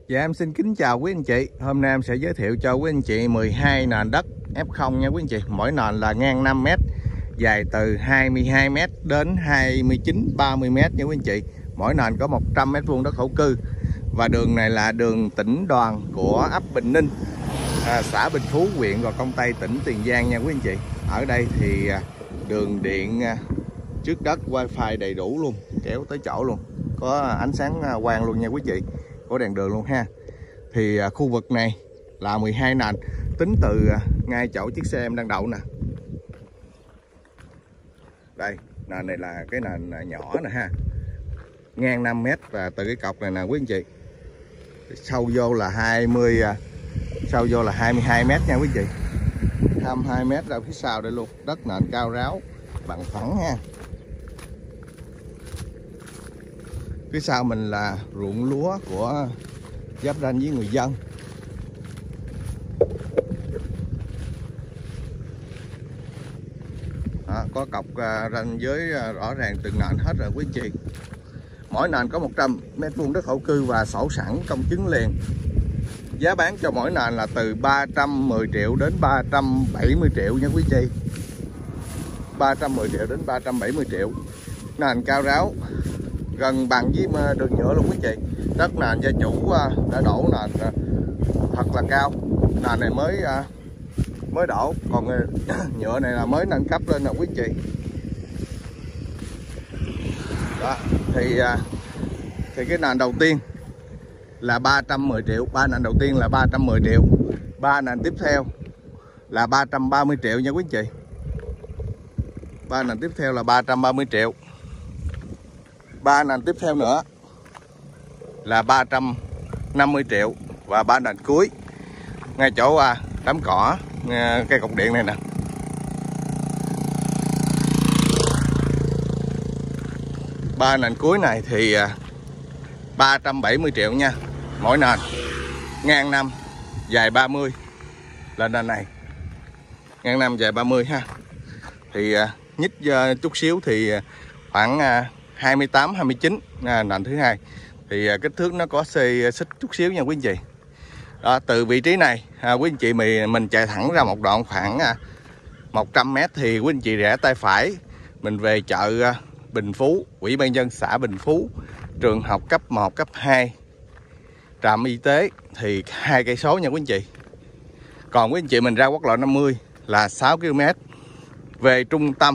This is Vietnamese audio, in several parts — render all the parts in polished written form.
Dạ em xin kính chào quý anh chị. Hôm nay em sẽ giới thiệu cho quý anh chị 12 nền đất F0 nha quý anh chị. Mỗi nền là ngang 5m, dài từ 22m đến 29-30m nha quý anh chị. Mỗi nền có 100m² đất thổ cư. Và đường này là đường tỉnh đoàn của ấp Bình Ninh, xã Bình Phú, huyện Gò Công Tây, tỉnh Tiền Giang nha quý anh chị. Ở đây thì đường điện trước đất, wifi đầy đủ luôn, kéo tới chỗ luôn, có ánh sáng quang luôn nha quý chị, có đèn đường luôn ha. Thì khu vực này là 12 nền, tính từ ngay chỗ chiếc xe em đang đậu nè. Đây, nền này là cái nền nhỏ nè ha, ngang 5m, và từ cái cọc này nè quý anh chị, sâu vô là 22m nha quý chị. 22m ra phía sau đây luôn, đất nền cao ráo bằng phẳng ha. Phía sau mình là ruộng lúa của giáp ranh với người dân. Đó, có cọc ranh giới rõ ràng từng nền hết rồi quý chị. Mỗi nền có 100m² đất thổ cư và sổ sẵn công chứng liền. Giá bán cho mỗi nền là từ 310 triệu đến 370 triệu nha quý chị. 310 triệu đến 370 triệu. Nền cao ráo, gần bằng với đường nhựa luôn quý chị. Đất nền gia chủ đã đổ nền thật là cao. Nền này mới đổ, còn nhựa này là mới nâng cấp lên nè quý chị. Đó, thì cái nền đầu tiên là 310 triệu, 3 nền đầu tiên là 310 triệu. 3 nền tiếp theo là 330 triệu nha quý chị. 3 nền tiếp theo là 330 triệu. 3 nền tiếp theo nữa là 350 triệu. Và 3 nền cuối ngay chỗ đám cỏ, cây cột điện này nè, 3 nền cuối này thì 370 triệu nha. Mỗi nền ngang 5, dài 30 là nền này, ngang 5 dài 30 ha. Thì nhích chút xíu thì khoảng 28-29 nền thứ hai. Thì kích thước nó có xê xích chút xíu nha quý anh chị. Đó, từ vị trí này quý anh chị mình chạy thẳng ra một đoạn khoảng 100m thì quý anh chị rẽ tay phải, mình về chợ Bình Phú, Ủy ban nhân xã Bình Phú, trường học cấp 1, cấp 2, trạm y tế thì 2 cây số nha quý anh chị. Còn quý anh chị mình ra quốc lộ 50 là 6 km về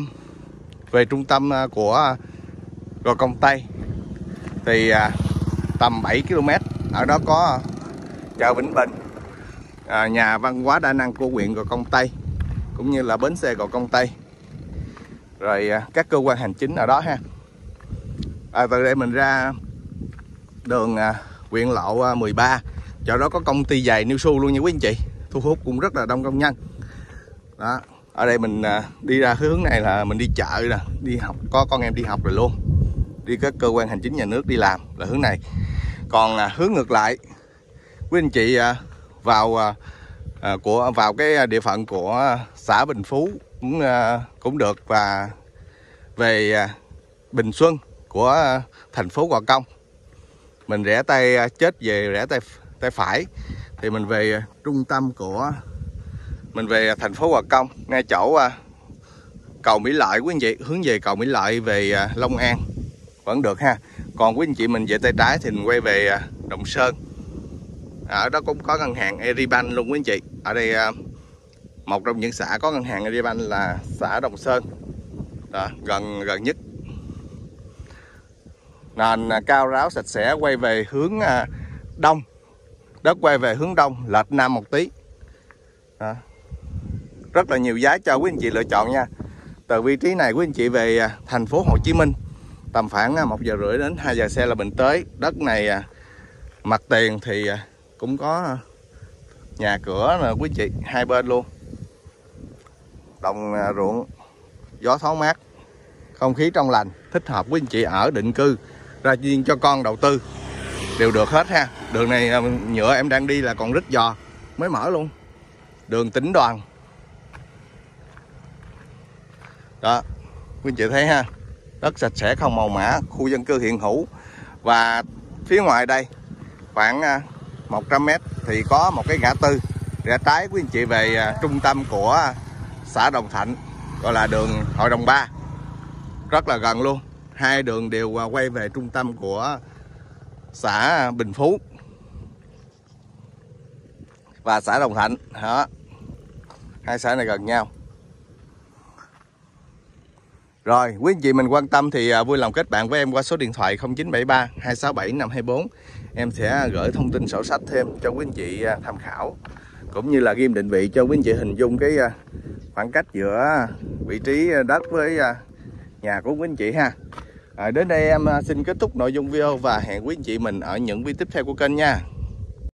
trung tâm của Gò Công Tây thì tầm 7 km. Ở đó có chợ Vĩnh Bình, nhà văn hóa đa năng của huyện Gò Công Tây, cũng như là bến xe Gò Công Tây, rồi các cơ quan hành chính ở đó ha. Từ đây mình ra đường huyện lộ 13, chỗ đó có công ty giày New Su luôn nha quý anh chị, thu hút cũng rất là đông công nhân. Đó, ở đây mình đi ra hướng này là mình đi chợ nè, đi học, có con em đi học rồi luôn, đi các cơ quan hành chính nhà nước đi làm là hướng này. Còn hướng ngược lại quý anh chị vào cái địa phận của xã Bình Phú cũng được, và về Bình Xuân của thành phố Gò Công, mình rẽ tay chết về rẽ tay phải thì mình về trung tâm của mình, về thành phố Gò Công, ngay chỗ cầu Mỹ Lợi quý anh chị, hướng về cầu Mỹ Lợi về Long An vẫn được ha. Còn quý anh chị mình về tay trái thì mình quay về Đồng Sơn. Ở đó cũng có ngân hàng Agribank luôn quý anh chị. Ở đây một trong những xã có ngân hàng Agribank là xã Đồng Sơn. Đó, gần nhất. Nền cao ráo sạch sẽ, quay về hướng đông. Đất quay về hướng đông, lệch nam một tí. Đó. Rất là nhiều giá cho quý anh chị lựa chọn nha. Từ vị trí này quý anh chị về thành phố Hồ Chí Minh tầm khoảng 1 giờ rưỡi đến 2 giờ xe là mình tới. Đất này mặt tiền thì cũng có nhà cửa nè quý chị, hai bên luôn, đồng ruộng, gió thoáng mát, không khí trong lành, thích hợp quý anh chị ở định cư, ra riêng cho con đầu tư đều được hết ha. Đường này nhựa em đang đi là còn rít giò, mới mở luôn. Đường tỉnh đoàn. Đó, quý anh chị thấy ha, đất sạch sẽ không màu mã, khu dân cư hiện hữu. Và phía ngoài đây khoảng 100m thì có một cái ngã tư rẽ trái quý anh chị về trung tâm của xã Đồng Thạnh, gọi là đường Hội Đồng 3, rất là gần luôn. Hai đường đều quay về trung tâm của xã Bình Phú và xã Đồng Thạnh đó. Hai xã này gần nhau. Rồi quý anh chị mình quan tâm thì vui lòng kết bạn với em qua số điện thoại 0973 267 524. Em sẽ gửi thông tin sổ sách thêm cho quý anh chị tham khảo, cũng như là ghim định vị cho quý anh chị hình dung cái khoảng cách giữa vị trí đất với nhà của quý anh chị ha. Đến đây em xin kết thúc nội dung video và hẹn quý anh chị mình ở những video tiếp theo của kênh nha.